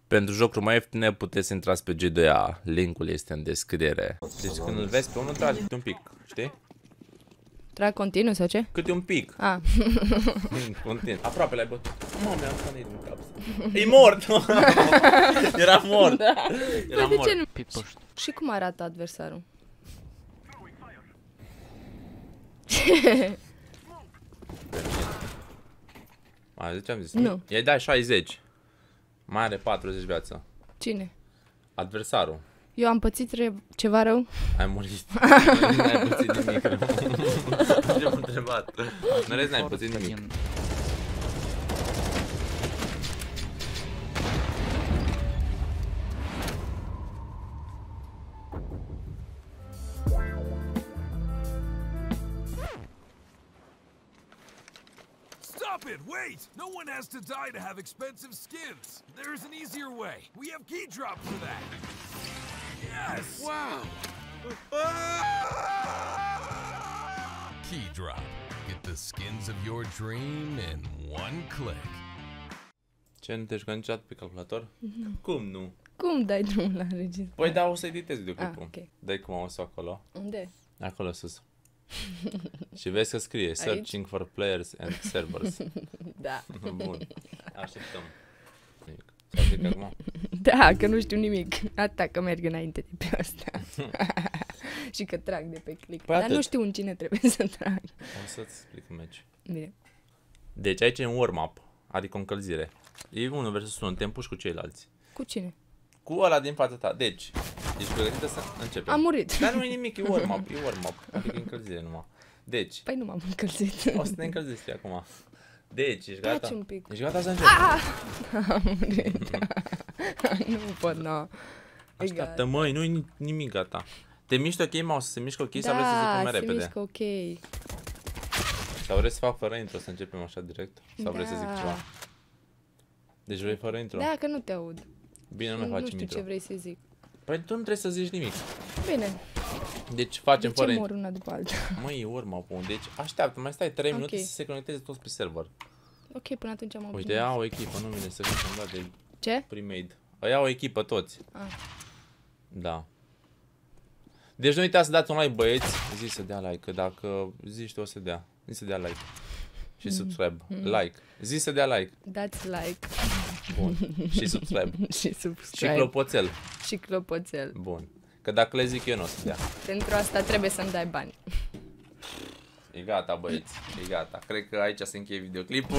Pentru jocuri mai ieftine puteți intrați pe G2A. Linkul este în descriere. Deci când îl vezi pe unul, tragi câte un pic, știi? Trag continuu sau ce? Câte un pic. Ah. Continuu. Aproape l-ai bătut. Mă, mi-am fanit în cap. E mort! Era mort! Da. Era Păi de mort. ce nu? Și cum arată adversarul? Mai ziceam zis. Nu. I-ai dat 60. Mai are 40 viață. Cine? Adversarul. Eu am pățit ceva rău? Ai murit. N-ai pățit nimic. Ce-am întrebat? Nu rezi, n-ai pățit nimic. Stop it! Wait! No one has to die to have expensive skins. There's an easier way. We have key drop for that. Yes! Wow! Key drop. Get the skins of your dream in one click. Ce, nu te jucă niciodată pe calculator? Cum nu? Cum dai drumul la registru? Păi da, o să editez videoclipul. Ah, ok. Dai cu mouse-ul acolo. Unde? Acolo sus. Și vezi că scrie Searching for players and servers. Da. Bun. Așteptăm. Nimic. Sau zic acum? Da, că nu știu nimic. Atâta că merg înainte de pe asta. Și că trag de pe click. Păi Dar atât. nu știu în cine trebuie să trag. O să-ți explic un match. Bine. Deci aici e un warm-up, adică o încălzire. E 1 versus 1, te împuși cu ceilalți. Cu cine? Cu ăla din fața ta. Deci, ești pregătită să începem. Am murit. Dar nu e nimic, e warm-up, e warm-up. Adică e încălzire numai. Deci, Păi nu m-am încălzit. o să te încălzești acum. Deci, ești Taci gata? un pic. Ești gata să începi? Am murit. Nu pot, nu. Așteaptă, măi, nu-i nimic gata. Te miști ok, mouse, se mișcă ok sau vrei să zic mai Da, se repede? mișcă ok. Sau vrei să fac fără intro, să începem așa direct? Sau vrei să zic Da. ceva? Deci vrei fără intro? Da, că nu te aud. Bine, nu Nu mai facem știu intro. ce vrei să zic. Păi tu nu trebuie să zici nimic. Bine. Deci facem De fără ce intro. mor una după alta? Măi, e urmă, deci așteaptă, mai stai 3 minute Ok. să se conecteze toți pe server. Ok, până atunci am Uite, ia o echipă, nu vine să zic, am dat de Ce? pre-made. Ia o echipă toți. Ah. Da. Deci nu uitați să dați un like, băieți. Zi să dea like, că dacă zici tu o să dea. Zi să dea like. Și subscribe. Like. Zi să dea like. Dați like. Bun. Și subscribe. Și Și subscribe. clopoțel. Și clopoțel. Bun. Că dacă le zic eu nu o să dea. Pentru asta trebuie să-mi dai bani. E gata, băieți. E gata. Cred că aici se încheie videoclipul.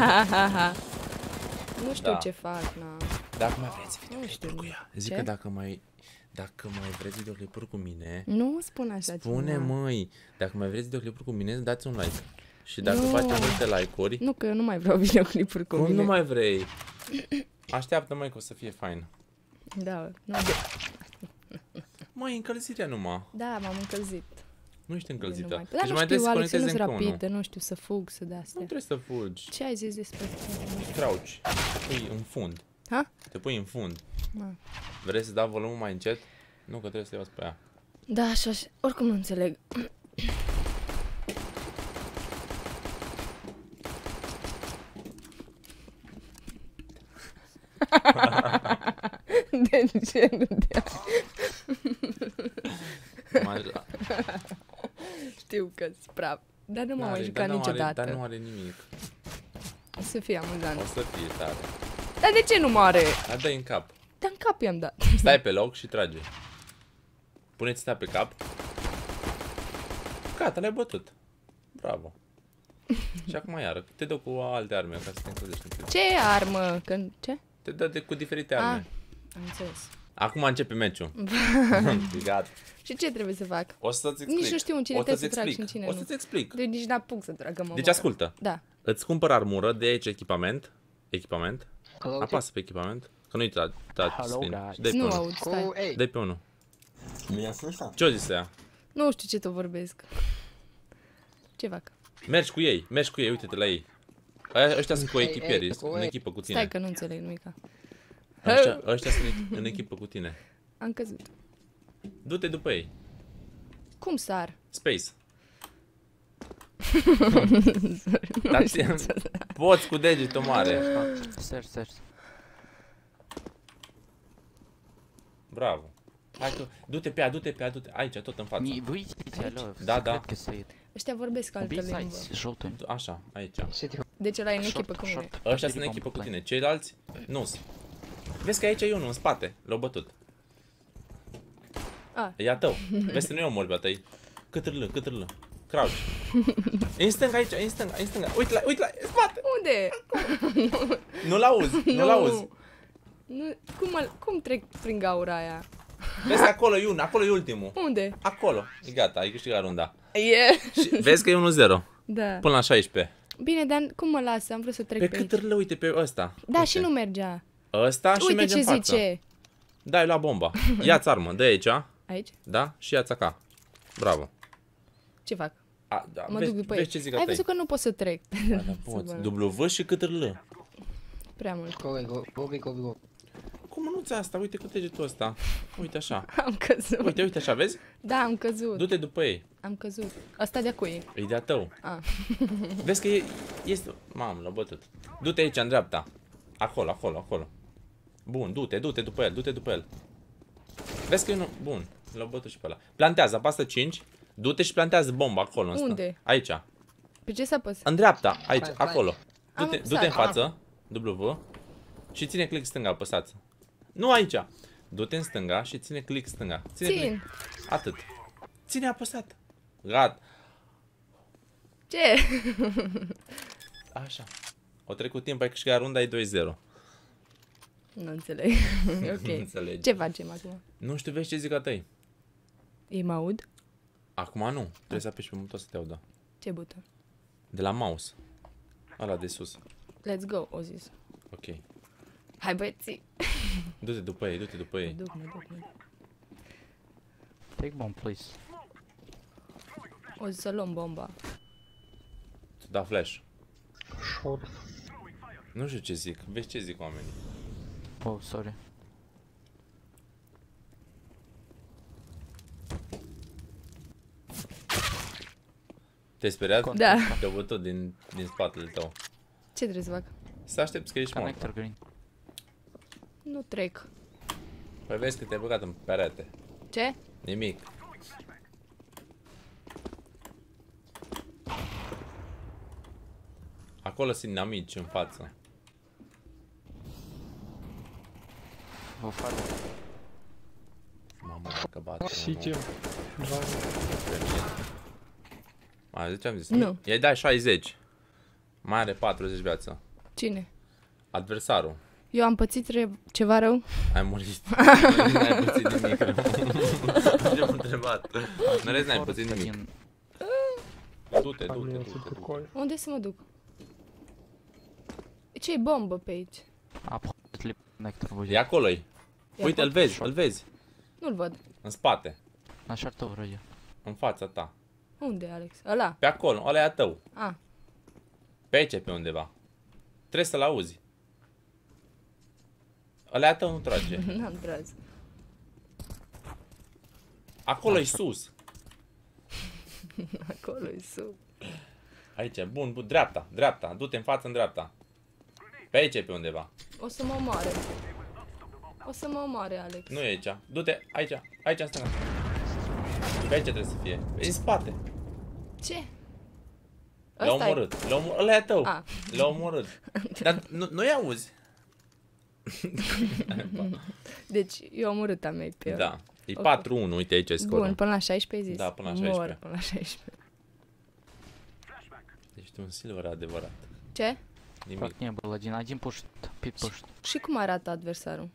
Nu știu Da. ce fac, na. Dacă mai vreți Nu videoclipuri știu. cu ea. Zic Ce? că dacă mai vreți videoclipuri cu mine, Nu spun așa spune, ceva. măi, dacă mai vreți videoclipuri cu mine, dați un like. Și dacă Nu. faci multe like-uri, Nu, că eu nu mai vreau videoclipuri cu cum mine. nu mai vrei? Așteaptă, măi, că o să fie fain. Da, nu. Măi, încălzirea numai. Da, m-am încălzit. Nu ești Nu încălzită. mai... Dar Deci nu mai trebuie știu, să Alex, eu conectezi nu-s încă unul. rapidă, nu știu să fug, să de-astea. Nu trebuie să fugi. Ce ai zis despre asta? Crouch. Te pui în fund. Ha? Te pui în fund. Da. Vrei să dau volumul mai încet? Nu, că trebuie să iau pe ea. Da, așa, oricum nu înțeleg. De ce nu te Știu că-s praf. Dar nu m-am mai jucat niciodată. Dar nu are nimic. O să fie amuzant. O să fie tare. Dar de ce nu moare? Dar dă-i în cap. Dar în cap i-am dat. Stai pe loc și trage. Puneți sta pe cap. Gata, l-ai bătut. Bravo. Și acum iară. Te dă cu alte arme ca să te încălzești un pic. Ce armă? Ce? Te dă cu diferite Ah, arme. am înțeles. Acum începe meciul. Gata. Și ce trebuie să fac? O să-ți explic. Nici nu știu în cine O trebuie să-ți să trag explic. și în cine O nu. să-ți explic. Deci nici n-apuc să trag, că mă Deci moară. ascultă. Da. Îți cumpăr armură, de aici echipament. Echipament. Apasă pe echipament. Că nu-i touch screen. Și dai pe Nu unul. aud, stai. Dai pe unul. Bine ați ăsta? Ce o zis ea? Nu știu ce tot vorbesc. Ce fac? Mergi cu ei, uite-te la ei. Ăștia sunt cu echipieri, sunt în echipă cu tine. Stai că nu înțeleg nimica. Ăștia sunt în echipă cu tine. Am căzut. Du-te după ei. Cum sar? Space. Poți cu degetul mare. Sers. Bravo. Hai că, du-te pe ea, du-te pe ea, du-te. Aici, tot în față. Вы идите, алло, Да, да. секретка стоит. Ăștia vorbesc altă Убей limbă. сайт желтый. Așa, aici. Deci ăla e în echipă cu mine. Ăștia sunt în echipă cu tine, ceilalți nu. Vezi că aici e unul în spate, l-au bătut. A. E a tău. Vezi că nu e omul bea tăi. Câtârlă. Crouch. E în stânga aici, e în stânga. Uite la, în spate. Unde? Nu-l auzi, nu-l auzi. Nu, cum trec prin gaura aia? Vezi că acolo e unul, acolo e ultimul. Unde? Acolo. E gata, ai câștigat runda. E. Și vezi că e 1-0 Da. până la 16. Bine, dar cum mă lasă? Am vrut să trec Pe pe aici. câtârlă, uite pe ăsta. Da, Uite. și nu mergea. Ăsta și Uite merge ce în față. zice. Dai la bomba. Ia-ți armă, dă aici, Aici? da? Și ia-ți acá. Bravo. Ce fac? Da, Mă vezi, duc după vezi ei. ce zic Ai a văzut că nu pot să trec. Da, poți. W și câtârlă. Prea mult. Go. Cum nu-ți asta? Uite cu degetul ăsta. Uite așa. Am căzut. Uite așa, vezi? Da, am căzut. Du-te după ei. Am căzut. Asta de-a cui? E de-a tău. Ah. Vezi că este... Mamă, l-a bătut. Du-te aici, în dreapta. Acolo. Bun, du-te după el, Vezi că e unul... Bun, l-a bătut și pe ăla. Plantează, apasă 5. Du-te și plantează bomba acolo. Unde? Aici. Pe ce s-a pus? În dreapta, aici, Hai. acolo. Am Du-te în apăsat. față. W. Și ține click stânga, apăsați. Nu aici. Du-te în stânga și ține click stânga. Țin. Atât. Ține apăsat. Gata. Ce? Așa. O trecut timp, ai câștigat runda, e 2-0. Nu înțeleg. Ok. Nu înțelegi. Ce facem acum? Nu știu, vezi ce zic a tăi. Ei mă aud? Acum nu. Trebuie să apeși pe buton să te audă. Ce buton? De la mouse. Ăla de sus. Let's go, o zis. Ok. Hai băieții. Du-te după ei, Mă duc. Take bomb, please. O să luăm bomba. Tu da flash. Short. Nu știu ce zic. Vezi ce zic oamenii. Oh, sorry. Te-ai speriat? Da. Te-au bătut din spatele tău. Ce trebuie să fac? Să aștepți că ești mort. Connector green. Nu trec. Păi vezi că te-ai băgat în perete. Ce? Nimic. Acolo sunt inamici în față. Vă fac. Mamă, dacă bate. City. Mai ziceam zis. Nu. I-ai dat 60. Mai are 40 viață. Cine? Adversarul. Eu am pățit ceva rău? Ai murit. N-ai pățit nimic. Ce-am întrebat. Nu rezi, n-ai pățit nimic. Du-te. Unde să mă duc? Ce e bombă pe aici? Absolutely connector будет. E acolo-i. E Uite, acolo? îl vezi. Nu-l văd. În spate. На шарту вроде. În fața ta. Unde, Alex? Ăla? Pe acolo, ăla e a tău. A. Pe aici, pe undeva. Trebuie să-l auzi. Ăla e a tău, nu trage. N-am tras. Acolo-i sus. Acolo-i sub. Aici, bun, dreapta. Du-te în față, în dreapta. Pe aici, pe undeva. O să mă omoare. O să mă omoare, Alex. Nu e aici. Du-te, aici în stânga. Pe aici trebuie să fie. E în spate. Ce? L-a Ăsta e. omorât. Ăla e a tău. A. L-a omorât. Dar nu-i auzi. Deci, eu am omorât a mei pe el. Da. E Ok. 4-1, uite aici e scorul. Bun, până la 16 ai zis? Da, până la Mor 16. până la 16. Ești un silver adevărat. Ce? Nimic. Как не был один пушит, пит пушит. Și cum arată adversarul?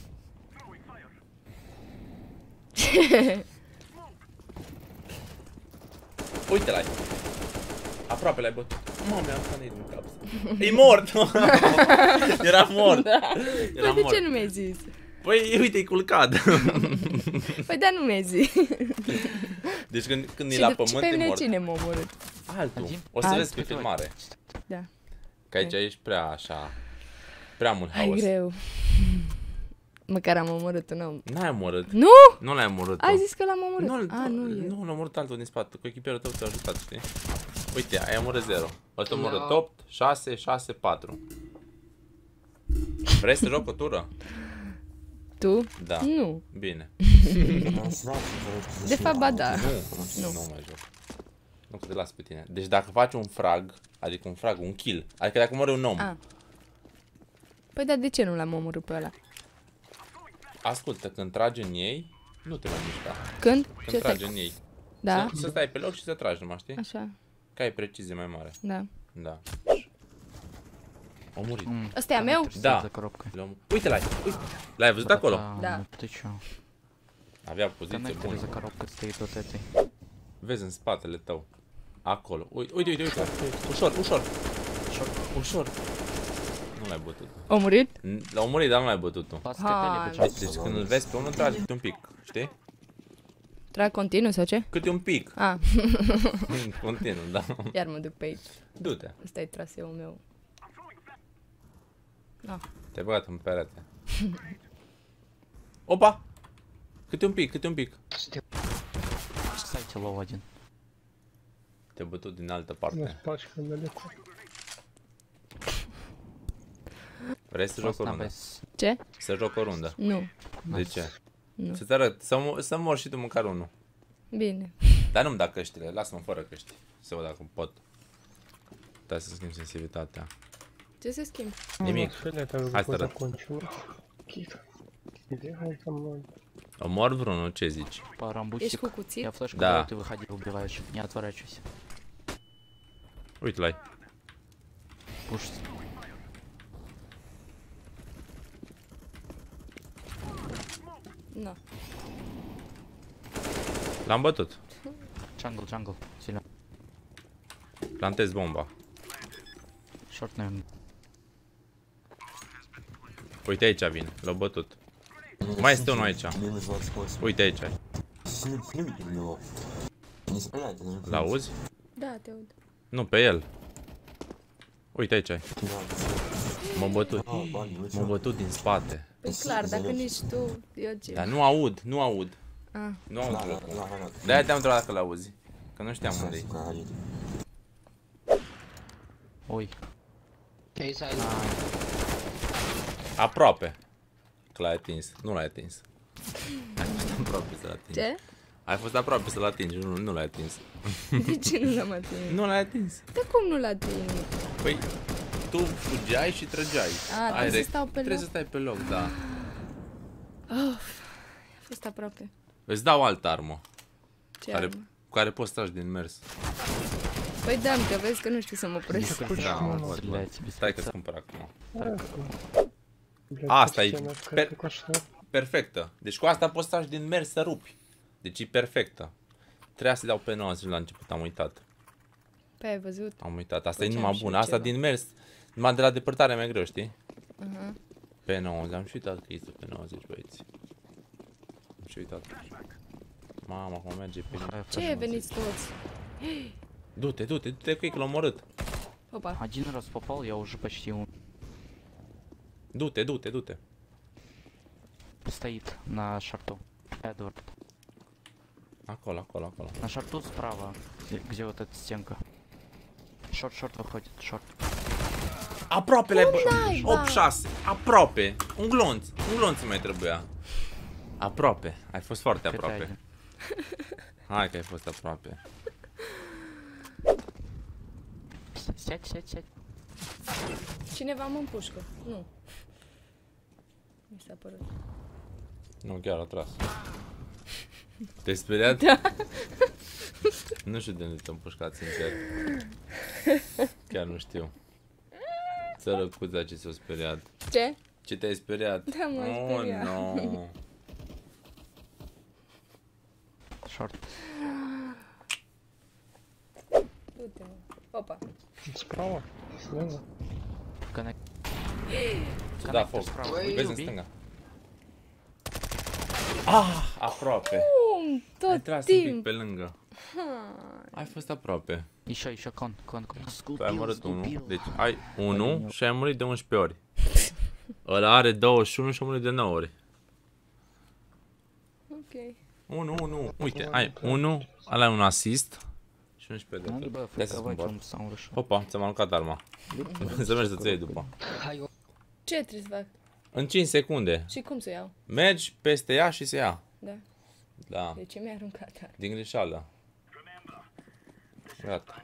Uite la-i. Aproape l-ai bătut. Mamă, mi-am fanit în cap. E mort! Era mort. Era Păi de mort. ce nu mi-ai zis? Păi uite, e culcat. Păi da, nu mi-ai zis. Deci când e Și la de ce pământ pe e mine mort. cine m-a omorât? Altul. O să vezi pe filmare. Da. Că aici ești prea așa. Prea mult Hai haos. greu. Măcar am omorât un om. N-ai omorât. Nu? Nu l-ai omorât. Ai zis că l-am omorât. Nu, nu l-a omorât altul din spate. Cu echipierul tău te-a ajutat, știi? Uite, ai omorât 0. Ăsta a omorât 8, 6, 6, 4. Vrei să joc o tură? Tu? Da. Nu. Bine. De fapt, ba da. Nu mai joc. Nu că te las pe tine. Deci dacă faci un frag, adică un kill, adică dacă mori un om, A. Păi dar de ce nu l-am omorât pe ăla? ascultă, când tragi în ei, nu te mai mișca. Când? Când Ce tragi stai? în ei. Da? Să stai pe loc și să tragi numai, știi? Așa, Că ai precizie mai mare. da. Da. Au murit. Ăsta e a meu? Da. За коробкой. Uite l-ai, uite. L-ai văzut acolo? Da. Ну ты чё? Avea poziție Коннектор за bună. коробкой стоит вот этой. Vezi în spatele tău. Acolo. Uite. Ușor. Ușor. Nu l-ai bătut. A murit? L-au murit, dar nu l-ai bătut tu. Pas Hai. скакали почему? Deci când îl vezi pe unul, tragi câte un pic. Știi? Trag continuu sau ce? Câte un pic. A, Continuu, da. iar mă duc pe aici. Du-te. Ăsta e traseul meu. Te-ai băgat în perete. Opa! Câte un pic. Кстати, лоу один. Te-ai bătut din altă У нас parte. пачка далеко. Vrei să joc o Просто rundă? без... Ce? Să joc o rundă. Nu. De ce? Nu. Să-ți arăt. Să mor și tu măcar unul. Bine. Dar nu-mi da căștile. Lasă-mă fără căști. Să văd dacă pot. Stai să schimb sensibilitatea. Ce se schimb? Nimic. Фиолетовый Hai какой să arăt. закончил. Какие-то. Где он там мной? Omor vreunul, ce zici? По Ești рамбусик. cu cuțit? Я флешку Да. даю, ты выходи, убиваешь. Не отворачивайся. Uite l-ai. Пуш. Nu. L-am bătut. Джангл. Сильно. Plantez bomba. Шорт, наверное. Uite aici vine. L-au bătut. Mai este unul aici. Uite aici. L-auzi? Da, te aud. Nu, pe el. Uite aici. M-a bătut din spate. Păi clar, dacă nici tu, eu ce? Dar nu aud. Nu aud jocul. De-aia te-am întrebat dacă l-auzi. Că nu știam unde e. Ой. Я из Aproape. Că l-ai atins. Nu l-ai atins. Ai fost aproape să-l atingi. Ce? Ai fost aproape să-l atingi. Nu l-ai atins. De ce nu l-am atins? Nu l-ai atins. Dar cum nu l-a atins? Păi, tu fugeai și trăgeai. Trebuie să stau pe Trebuie loc. să stai pe loc, da. A fost aproape. Îți dau altă armă. Ce Care, armă? cu care poți tragi din mers. Păi dăm, că vezi că nu știu să mă opresc. Da, văd. Стреляйте без Stai că-ți прицела. cumpăr acum. Блядь, Asta e почти она такая, пер- только что. perfectă. Deci cu asta poți tragi din mers să rupi. Deci e perfectă. Trebuia să dau pe 90 la început, am uitat. Păi ai văzut? Am uitat. Asta Făceam e numai și bună. eu Asta ceva. din mers. Numai de la depărtare mai greu, știi? Aha. Pe 90. Am și uitat că este pe 90, băieți. Am și uitat. Mama, cum merge pe mine. Ce veniți toți? Du-te, că e că l-a omorât. Opa. Один раз попал, я уже почти умер. Du-te. Стоит на шарту. Эдвард. Acolo. На шарту справа, где вот эта стенка. Шорт выходит, шорт. Aproape l-ai naiba? 8-6. Aproape. Un glonț mai trebuia. Aproape. Ai fost foarte aproape. Hai că ai fost aproape. Сядь. Cineva mă împușcă. Nu. Mi s-a părut. Nu, chiar a tras. Te-ai speriat? Da. Nu știu de unde te-am pușcat, sincer. Chiar nu știu. Sărăcuța ce s-a speriat. Ce? Ce te-ai speriat? Da, m-am speriat. No. Шорт. Du-te, mă. Opa. Справа? Слева? Коннект. Să da foc. Vezi în stânga. Ah, aproape. Cum? Ai Tot tras un pic timp. pe lângă. Ai fost aproape. Еще кон. Tu ai murit unul. Deci ai 1 și ai murit de 11 ori. Ăla are 21 și a murit de 9 ori. Ok. 1. Uite, ai 1, ăla e un asist și 11 de Надо tot. было Hai să-ți фликовать, cumpăr. он сам вышел. Opa, ți-am aruncat arma. Să mergi să-ți iei după. Ай, Ce trebuie să fac? În 5 secunde. Și cum să o iau? Mergi peste ea și se ia. Da. Da. De ce mi-a aruncat? Din greșeală. Gata.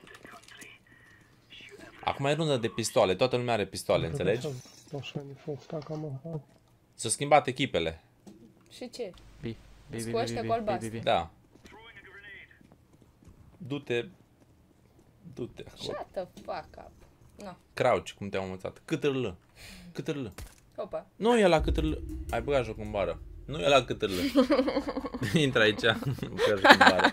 Acum e rundă de pistoale. Toată lumea are pistoale, înțelegi? Așa de fost, acum. S-au schimbat echipele. Și ce? B. B, Cu B, ăștia B, cu B, albastru. B, B. Da. Du-te. Du-te acolo. Shut the fuck up. No. Crouch, cum te-am învățat. Câtârlă. Câtârlă. Opa. Nu e la câtârlă. Ai băgat jocul în bară. Nu e la câtârlă. Intră aici. Băgat jocul în bară.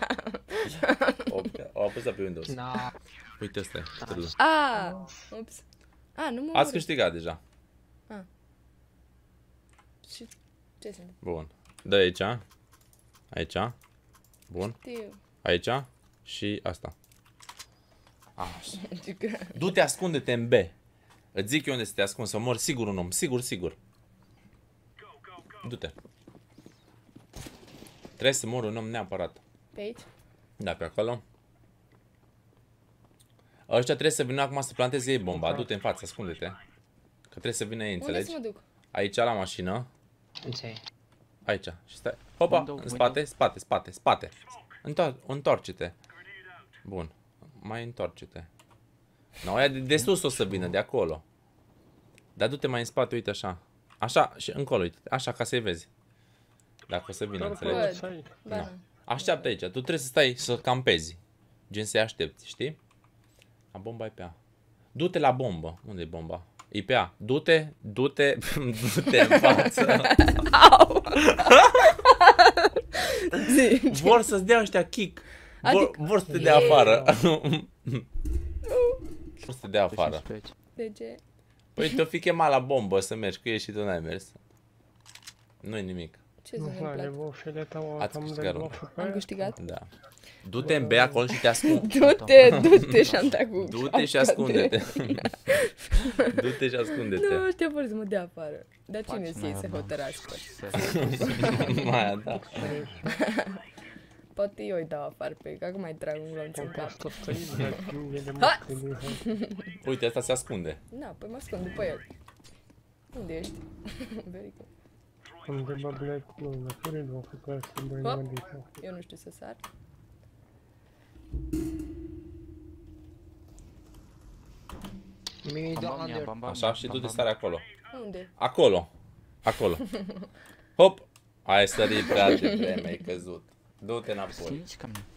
O apăsat pe Windows. Na. Uite ăsta e câtârlă. Ups. Nu mă Ați câștigat deja. Și ce sunt? Bun. Dă aici. Aici. Bun. Știu. Aici. Și asta. Așa. Adică... Du-te, ascunde-te în B. Îți zic eu unde să te ascunzi, să mor sigur un om. Sigur, sigur. Du-te. Trebuie să mor un om neapărat. Pe aici? Da, pe acolo. Ăștia trebuie să vină acum să planteze ei bomba. Du-te în față, ascunde-te. Că trebuie să vină ei, Unde înțelegi? să mă duc? Aici la mașină. Ce? Aici. Și stai. Hopa, Window, în spate, spate, spate, spate. Întoarce-te. Bun. Mai întoarce-te. No, aia de sus o să vină, de acolo. Dar du-te mai în spate, uite așa. Așa și încolo, uite. Așa, ca să-i vezi. Dacă o să vină, înțelegi? Ba, No. Așteaptă aici. Tu trebuie să stai, să campezi. Gen să-i aștepți, știi? La bomba e pe A. Du-te la bombă. Unde e bomba? E pe A. Du-te, du-te, du-te în față. Vor să-ți dea ăștia kick. Vor să te dea afară. Vor să te dea afară. De ce? Păi te-o fi chemat la bombă să mergi cu ei și tu n-ai mers. Nu-i nimic. Ce s-a întâmplat? Ați câștigat runda. Am câștigat? Da. Du-te în B acolo și te ascunde. Du-te și am dat cu Du-te și ascunde-te. Du-te și ascunde-te. Nu, ăștia vor să mă dea afară. Dar cine să iei să hotărască? Mai da. Poate eu îi dau afară pe că acum mai trag un glonț în cap. Uite, asta se ascunde. Na, păi mă ascund după el. Unde ești? Very good. Eu nu știu să sar. Așa, și du-te sare acolo. Unde? Acolo. Acolo. Hop. Ai sărit prea devreme, ai căzut. Du-te înapoi. Скиньте ко мне.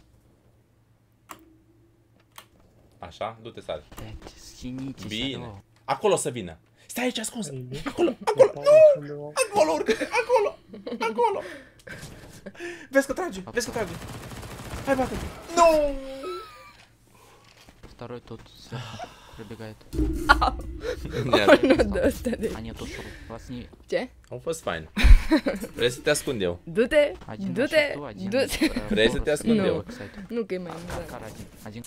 Așa, du-te sare. Блядь, скинитесь. Bine. алло. Acolo o să vină. Stai aici ascuns. Acolo, acolo. Nu! Acolo, urcă-te. Acolo. Acolo. Vezi că trage. Vezi că trage. Hai, bate. Nu! Второй тут сверху пробегает. Nu dă ăsta de... А нет, ушел. Вас не... Ce? Au fost fain. Vrei să te ascund eu? Du-te! Один на Du-te! шорту, один... Du-te! Vrei să te ascund Nu. eu? Кстати. Nu că e mai amuzant. Кар один. Один.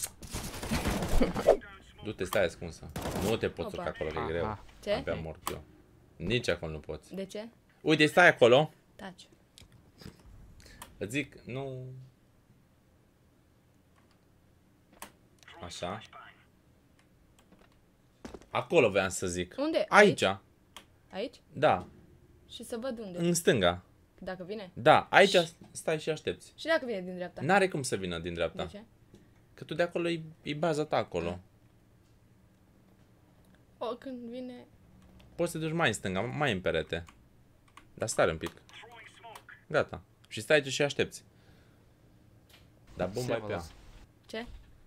Du-te, stai ascunsă. Nu te poți urca acolo, că e greu. Ага. Ce? Abia mort eu. Nici acolo nu poți. De ce? Uite, stai acolo. Taci. Îți zic, nu... Așa. Acolo voiam să zic. Unde? Aici. Aici? Da. Și să văd unde. În stânga. Dacă vine. Da. Aici stai și aștepți. Și dacă vine din dreapta. N-are cum să vină din dreapta. De ce? Că tu de acolo e baza ta acolo. O, când vine... Poți să te duci mai în stânga, mai în perete. Dar stai un pic. Gata. Și stai aici și aștepți. Dar bomba e pe ea. Ce?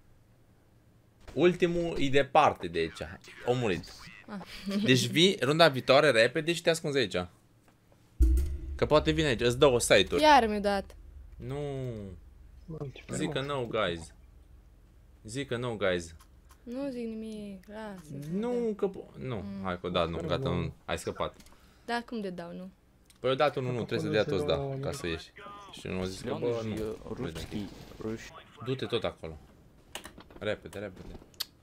Ultimul e departe de aici. O murit. Deci vii runda viitoare repede și te ascunzi aici. Că poate vine aici. Îți dă o site-uri. Iar mi-a dat. Nu. Zic că no, guys. Zic că no, guys. Nu zic nimic. Lasă. Nu, că... Nu. Hai că da, nu. Gata, nu. Ai scăpat. Da, cum de dau, nu? Păi odată unul nu. Trebuie să dea toți da. Ca să ieși. Și unul a zis că bă, Зеленый nu. же русский. Du-te tot acolo. Repede, repede.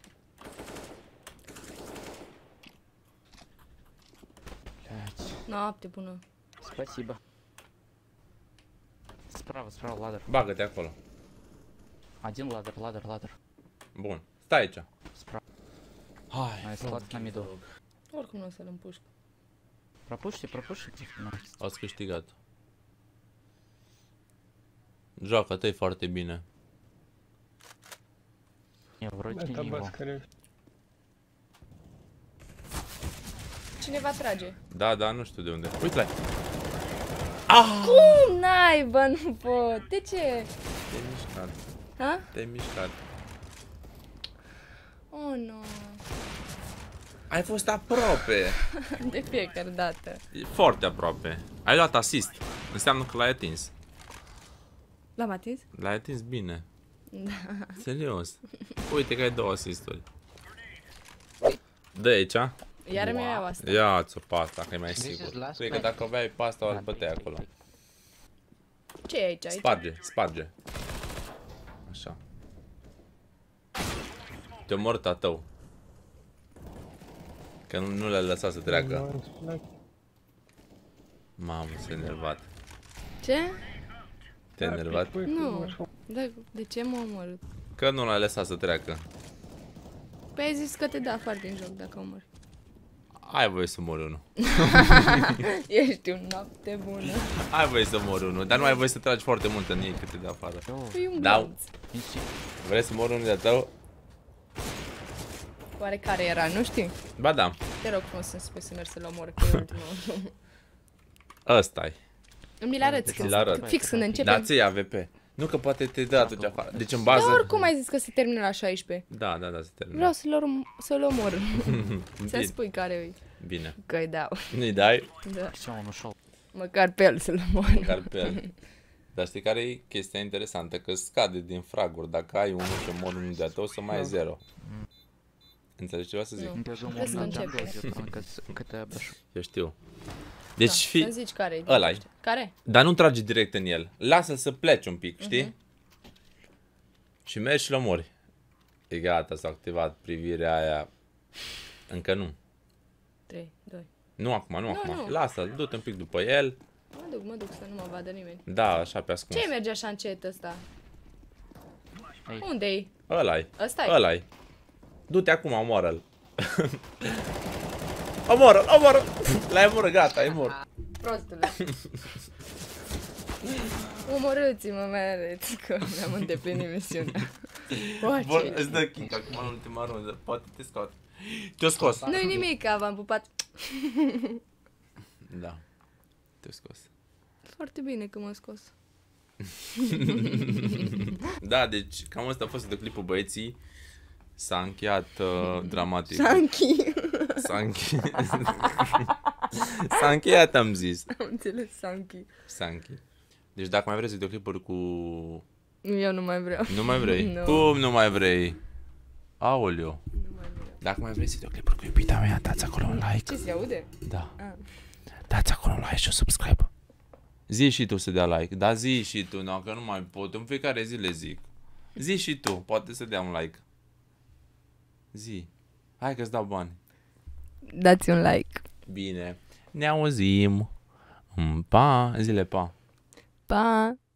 Блядь. Noapte bună. Спасибо. Справа, справа, ладер. Bagă-te acolo. Один ладер, ладер, ладер. Bun. Stai aici. Справа. Hai. Mai stat на миду. Oricum nu o să-l împușc. Пропушьте. Nice. Ați câștigat. Joacă-te foarte bine. Не, вроде Это не Б, его. скорее всего. Cineva trage. Da, nu știu de unde. Uite-l. Cum naiba, nu pot. De ce? Te-ai mișcat. Ha? Te-ai mișcat. Oh, nu. Ai fost aproape. De fiecare dată. E foarte aproape. Ai luat asist. Înseamnă că l-ai atins. L-am atins? L-ai atins bine. Da. Serios. Uite că ai 2 asisturi. Dă aici. Iar mi-a iau asta. Ia-ți-o pe asta, că e mai This is sigur. last Cred că night. dacă aveai pe asta, o ar bătea acolo. Ce e aici? Sparge. Așa. Te omor tatău. Că nu le-a lăsat să treacă. Mamă, s-a enervat. Ce? Te-ai enervat? Nu. De ce m-a omorât? Că nu l-ai lăsat să treacă. Păi ai zis că te da afară din joc dacă omori. Ai voie să mori unul. Ești un noapte bună. Ai voie să mori unul, dar nu ai voie să tragi foarte mult în ei cât te dă afară. Păi un Da. bronz. Vrei să mori unul de-a tău? Oare care era? Nu știi? Ba da, Te rog frumos să-mi spui să mergi să-l omor, că e ultimul. ăsta-i. Mi-l arăți Ți-l arăt. fix când începem. Da, ți AVP. Nu că poate te dă atunci afară. Deci în bază... Dar oricum ai zis că se termină la 16. Da, se termină. Vreau să-l omor. Să Bine. spui care e. Bine. Că-i dau. Nu-i dai, Da. Все, он ушел. Măcar pe el să-l omor. măcar pe el. Dar știi care e chestia interesantă? Că scade din fraguri. Dacă ai unul și mor unul de-a tău, să mai ai 0. Înțelegi ce vreau să zic? Nu. Я думал, Trebuie să он на începem. джангл идет, он как-то обошел. Eu știu. Deci Să-mi zici care e. ăla-i. Care? Dar nu trage direct în el. Lasă-l să plece un pic, știi? Și mergi și-l omori. E gata, s-a activat privirea aia. Încă nu. 3, 2. Nu acum, nu acum. nu. Lasă-l, du-te un pic după el. Mă duc să nu mă vadă nimeni. Da, așa pe ascuns. Ce merge așa încet ăsta? Ei. Unde-i? Ăla-i. Ăsta-i? Ăla-i. Du-te acum, omoră-l. Omoră-l! L-ai omorât, gata, e mort. Prostule. Omorâți-mă, mereți, că mi-am îndeplinit misiunea. Bun, Oce. îți dă kick acum în ultima rundă. Poate te scot. Te-o scos. Nu-i nimic, v-am pupat. Da. Te-o scos. Foarte bine că m-a scos. Da, deci cam asta a fost videoclipul, băieții. S-a încheiat dramatic. Sanchi. S-a încheiat, am zis. Am înțeles, Sanchi. Sanchi. Deci dacă mai vreți videoclipuri cu... Eu nu mai vreau. Nu mai vrei? Nu. Cum nu mai vrei? Aoleu. Nu mai vreau. Dacă mai vreți videoclipuri cu iubita mea, dați acolo un like. Ce se aude? Da. Ah. Dați acolo un like și un subscribe. Zi și tu să dea like. Da, zi și tu, no, că nu mai pot. În fiecare zi le zic. Zi și tu, poate să dea un like. Zi. Hai că-ți dau bani. Dați un like. Bine. Ne auzim. Pa. Zile pa. Pa!